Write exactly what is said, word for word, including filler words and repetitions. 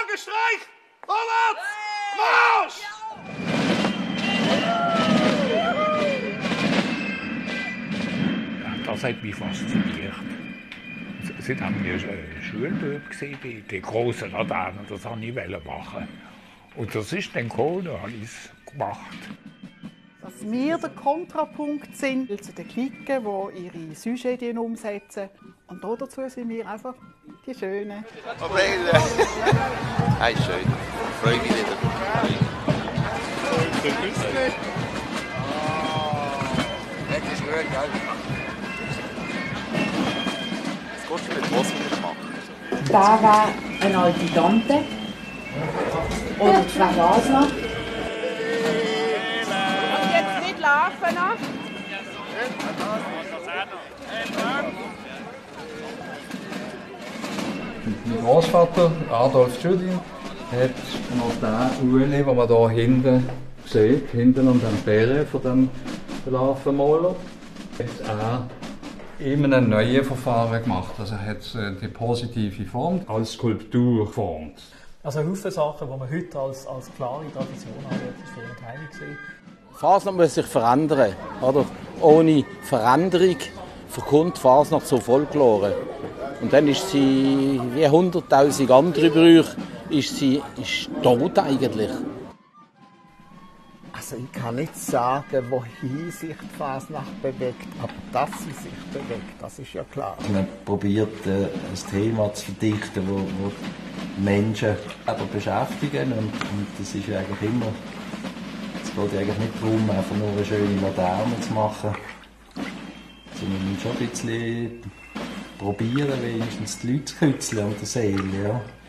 Streich! Vorwärts! Marsch! Das hat mich fasziniert. Es waren Schulbub bei den grossen Laternen, das wollte ich machen. Und das ist dann gekommen, da habe ich es gemacht. Dass wir der Kontrapunkt sind zu den Klicken, die ihre Sujets umsetzen. Und dazu sind wir einfach die Schönen. Oh, Bella! Hey, schön. Ich freue mich wieder. Das ist gut, gell? Was kostet mit was wieder machen? Da war eine alte Tante. Oder die Frau Basler. Laufen noch. Mein Großvater, Adolf Schüdin, hat noch den Ueli, den man hier hinten sieht, hinten an dem Bären von dem Larvenmaler, hat auch immer ein neues Verfahren gemacht. Also er hat die positive Form als Skulptur geformt. Also viele Sachen, die man heute als, als klare Tradition haben, das ist vorhin heilig gesehen. Fasnacht muss sich verändern, oder? Ohne Veränderung verkommt Fasnacht so Folklore. Und dann ist sie, wie hunderttausend andere Brüche, ist sie ist tot eigentlich. Also ich kann nicht sagen, wohin sich die Fasnacht bewegt, aber dass sie sich bewegt, das ist ja klar. Man probiert ein Thema zu verdichten, wo, wo Menschen aber beschäftigen, und, und das ist eigentlich immer. Es geht eigentlich nicht darum, einfach nur eine schöne Laterne zu machen, sondern schon ein bisschen probieren, wenigstens die Leute zu kitzeln an der Seele. Ja.